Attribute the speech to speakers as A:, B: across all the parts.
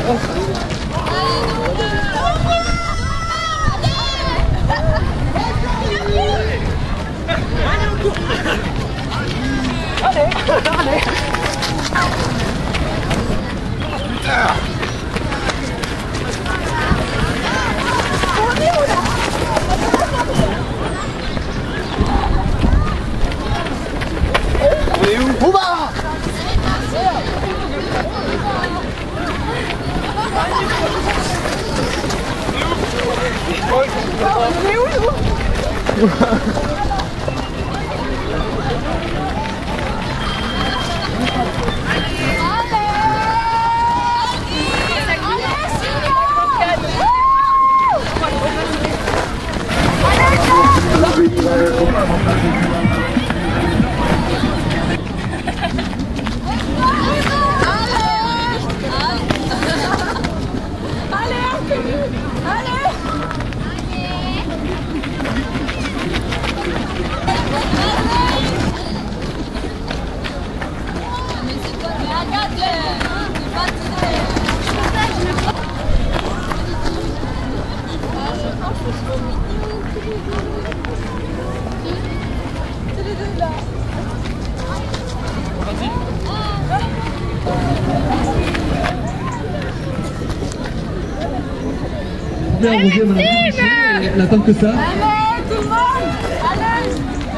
A: Elle attend que ça.
B: Allez, tout le monde! Allez!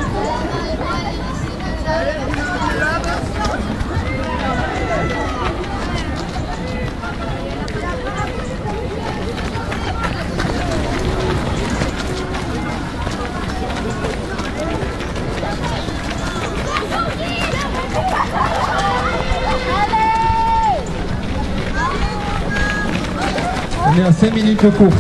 A: On est à 5 minutes de course.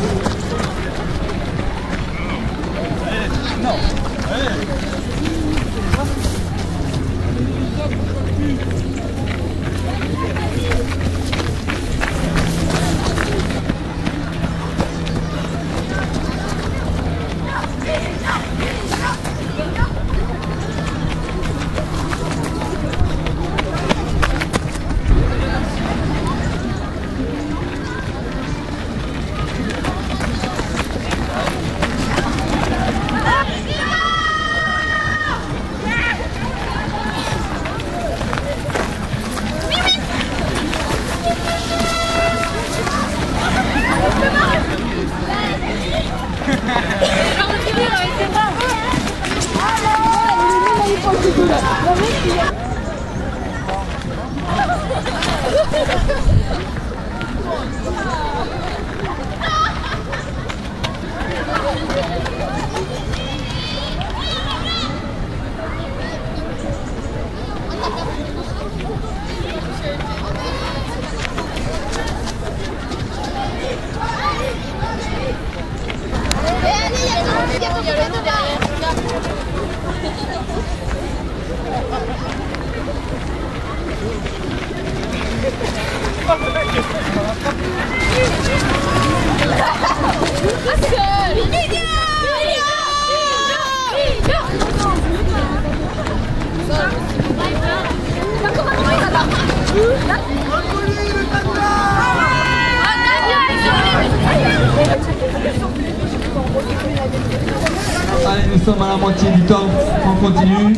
A: Allez, nous sommes à la moitié du temps, on continue.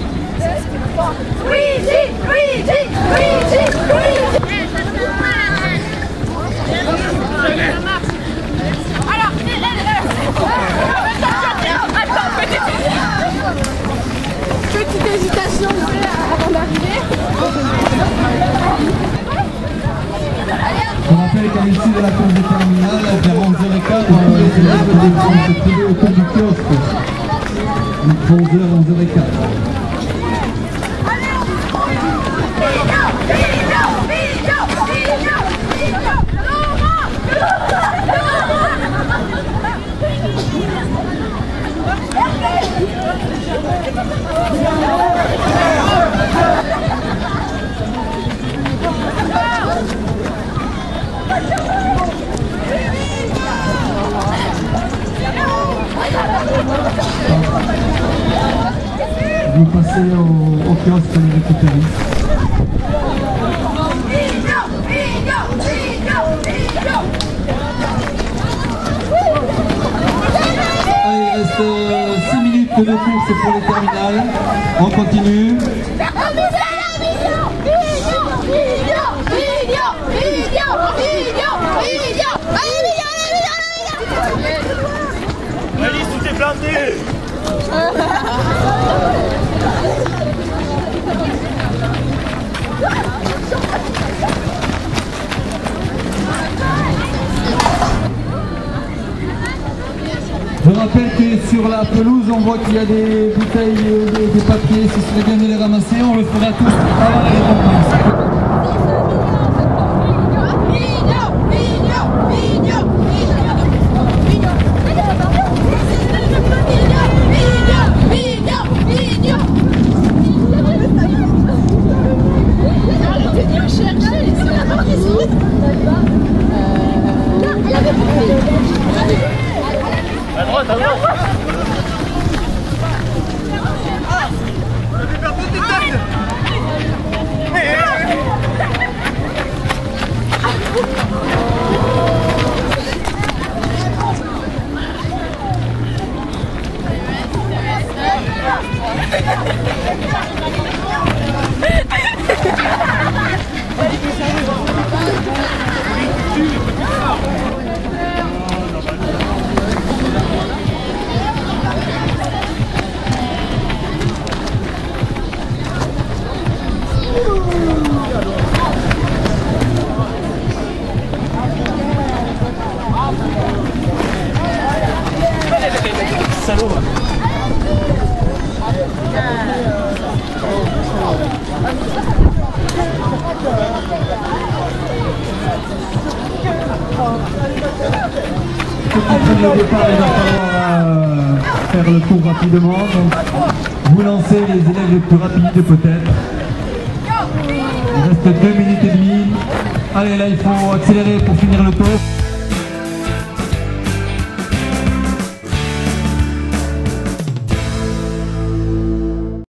B: Petite hésitation avant d'arriver.
A: On rappelle qu'à l'issue de la course de terminale, vers 11h15, les élèves devront se trouver autour du kiosque. 11h, 11h15. Vous passez au kiosque pour les récupérer. que 2 tours, c'est pour les terminales. On continue.
C: Alice, tout est blindé.
A: Je rappelle que sur la pelouse, on voit qu'il y a des bouteilles, des papiers. Si ce serait bien de les ramasser, on le fera tous avant les récompenses.
C: À droite, à droite. Salaud.
A: Le départ, il va falloir faire le tour rapidement. Donc, vous lancez les élèves les plus rapides peut-être. Il reste 2 minutes et demie. Allez, là il faut accélérer pour finir le tour.